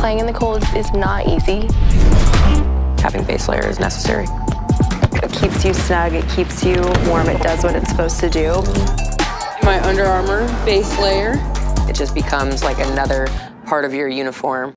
Playing in the cold is not easy. Having base layer is necessary. It keeps you snug, it keeps you warm, it does what it's supposed to do. My Under Armour base layer. It just becomes like another part of your uniform.